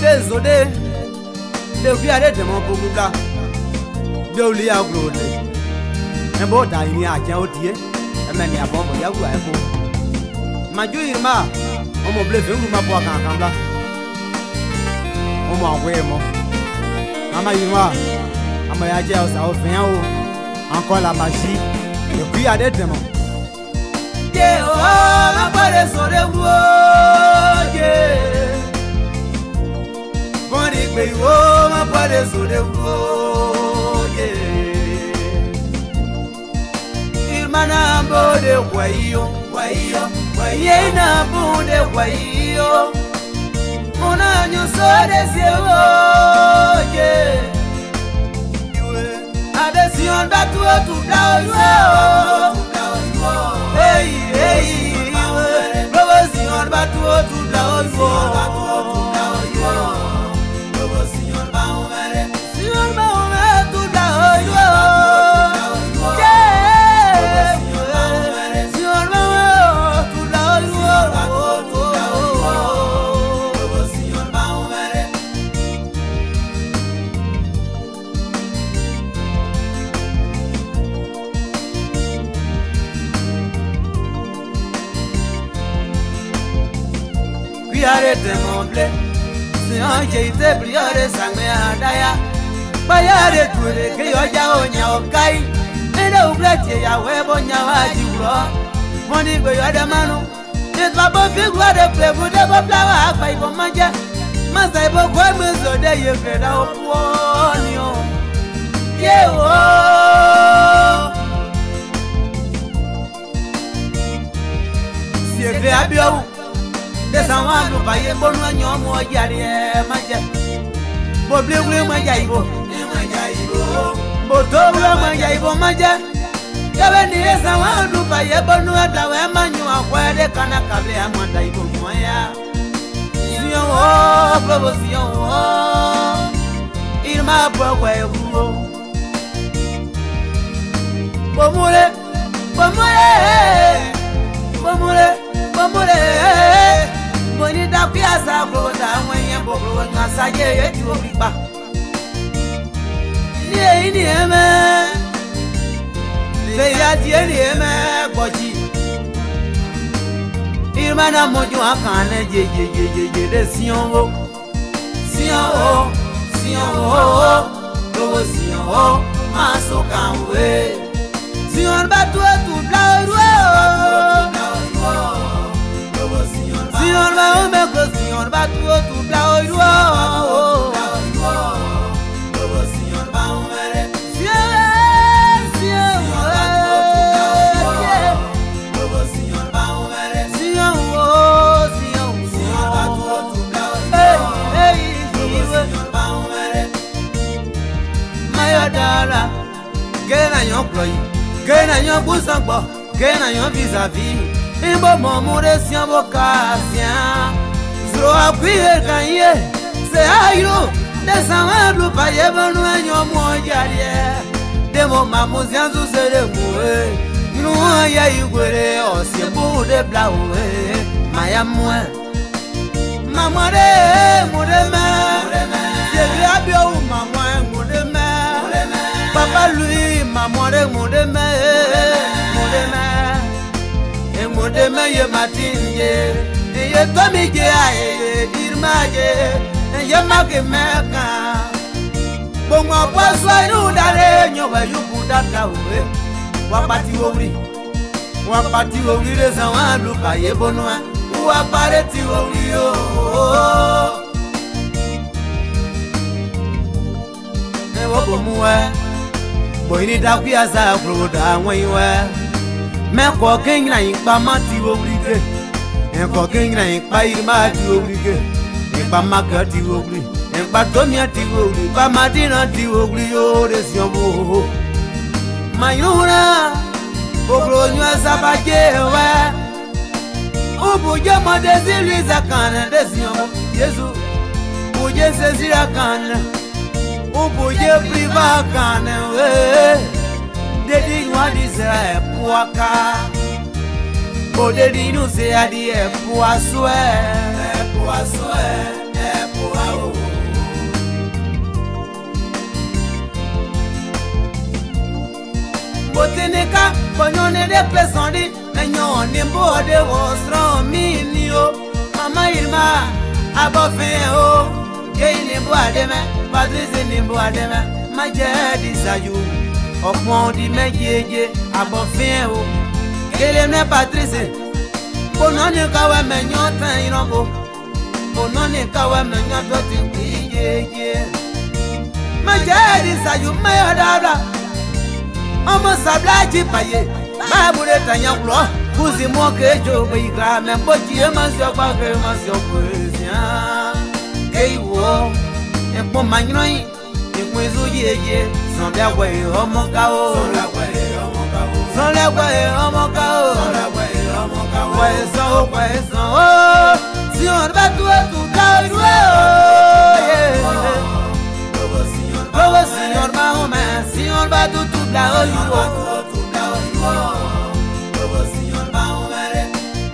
zode de viare de mon bugula de oli agrode e bo da ni aja odie e me ni abon bo ya wu a ko maju irma o mo ble fengu ma bo kan kan bla o mo awe mo ama irma ama ya je o sa o fin o encore la magie de viare de mon je o ma pare sore wo je boni pe o ma pare sore wo je irmana bode wayo wayo waye na bode wayo ona nyo sore se wo je adesión da tu da yo hey hey promoción va tu da yo promoción va umere señor va umere tu da yo señor va tu da yo promoción va umere Priare te moble, si anche te priare sangue andaya. Bayare ture che io già ogni okai, e da ublete ya webo nyawaji uro. Moni go yo da manu, e twa bo figura de plegu de bo plawa apai bo manja. Masai bo kwa mezo de ye kreda oponio. Ye o Si e crea bio Desawan lu baye bonu anyo mo jari maja bo bleble maja ibo bo dobro maja ibo maja yabe ni desawan lu baye bonu adawe manyo akwede kana kable amanda ibo moya sion o promotion o irma bogwe buo bomure bomure bomure bomure Boni da piazza bloda when you bobro na saye eti obipa ni eme le ya di ni eme boji irmana mojo akane je de sion o do sion o maso kanwe sion ba tu la Señor va un beco, señor va tu la oigo. Señor va un mere. Señor va un mere. Señor va tu la oigo. Señor va un mere. Mayodara, que naño cloy, que naño busambo, que naño vis-à-vis. Imbo momure siambo kasia Zro akwiye kanye Se ayo Desawa blu paye banu anyo mwajarie Demo mamuzi anzu sere mwe Nuwa ya igwere Osye bude blawe Maya mwe Mamware mudeme Segre abyo mamwe mudeme Papa lui mamware mudeme Mudeme Mudeme ye matinje ye tomije aye dirmaje ye mage meka bongo paso yu dare nyoba yuku dakawe wapati wori re zawalu kaye bonwa wapareti wori yo e wobo muwe boyini dakuya za groda wonwe Meko kengra ipa mati obrige Meko kengra ipa irma ti obrige Ipa maka ti obri Ipa tomia ti obri Ipa madina ti obri yo desiomo Mayuna Ogro nywa sabaje we Ubuje mo desilu zakana desiomo Yesu Ubuje sesira kana Ubuje priva kana we Dedi nywa disera puaka Odedi nu se adi e puaswe E puaswe E puao botinika bonyone de pesondi enyo ni bode wostro minio mama irma abofe o ni boade me Patrice ni boade me majedi sayu opon di mejeje abofe o ele me Patrice bonone kawa me nyotan irongo bonone kawa me nyoto ti jeje majedi sayu me odabla omo sablaji paye babure tanyaklo kuzi moke jogo igra me boji emasio pa ke emasio kwezia keiwo epo manyoyi epo ezuyeje sonbia we omo kao sonla we omo kao wezo si on va tu kao Señor Mahomet, Señor va tu la oyo. Señor Mahomet,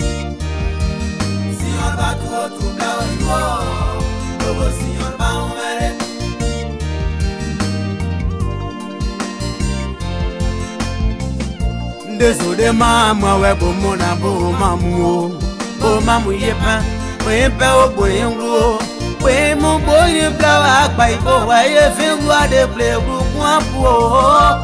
Señor va tu la oyo. Señor Mahomet. Désolé maman ouais bon mon abo mamu yepa, yepa o boyengo. We mo boy blow by bo way feel what they play one poor.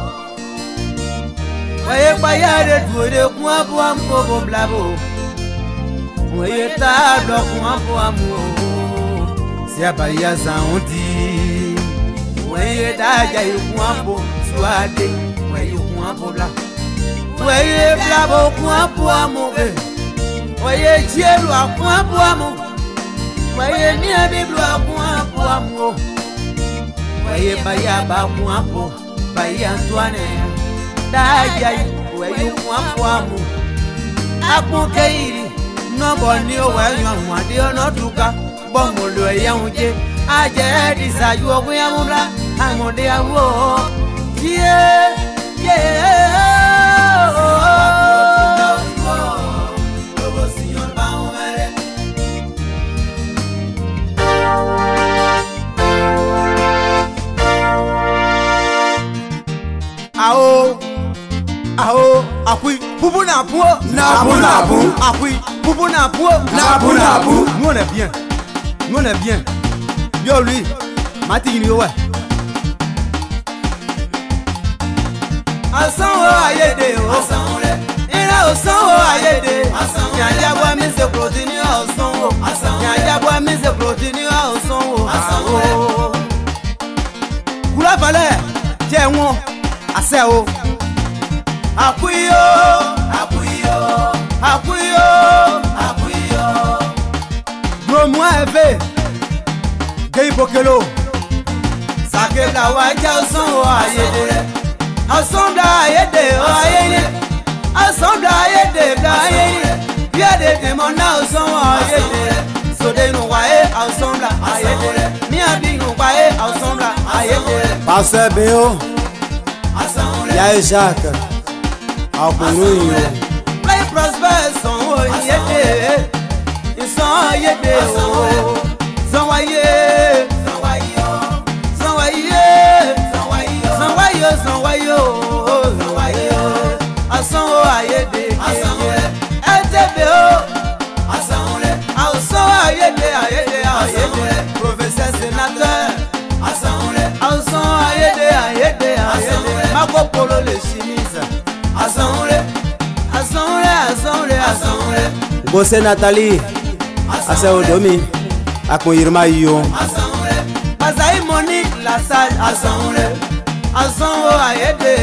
Way by other to the one poor blabo. We tired of one poor. Siabaya soundy. When you die, you want po swade. Where you want po bla. Where you blabo one poor move. Where you cheer up one poor move. Waye mi abiblu akwa amu waye baya ba akwa baya Antoine dajai waye akwa amu akun keiri no boni o waye anwade ono duka bomolo eyanje aje disaju ogun amura amode awo Aho, akui, pupu na puo, akui, pupu na puo, nous on est bien, yo lui, Martin yo ouais. Asanwo ayede o, ira osanwo ayede, nyanja bwa mi se protini osanwo, nyanja bwa mi se protini osanwo, kula fale, je won, ase o. Akuyo. Gros-moi eve. Gay Bokelo. Sake la waja son ayede. Ensemble ayede ayede. Ensemble ayede ayede. Bien de demona son ayede. So de nous wae ensemble ayede. Mi abi nous wae ensemble ayede. Passer Béo. Y'a Jacques. Play prosper son yede. Son yede o. Son waye. Son waye. Asan o ayede. Etebe o. Asan ayede. Professeur sénateur. Asan ayede. Mako polo le chemise. Assemblée. Bosse Nathalie. Ase Odomi. Akon Irma yo. Pasai Monique la salle. Assemblée ayede.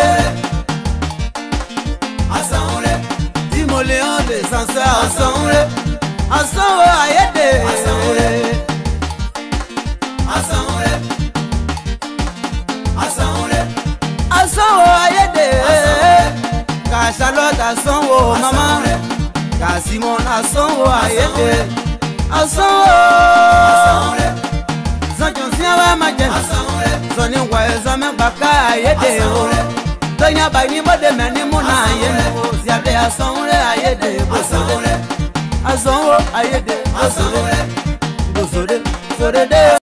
Timoléon des censeurs. Assemblée ayede. Assemblée ayede. Ka Charlotte asonwo mama Ka Simon asonwo ayede asonwo Zanjon siawa maje Zoni wa ezame baka ayede o Tonya ba ni mode meni muna ayede Ziade asonwo ayede asonwo ayede asonwo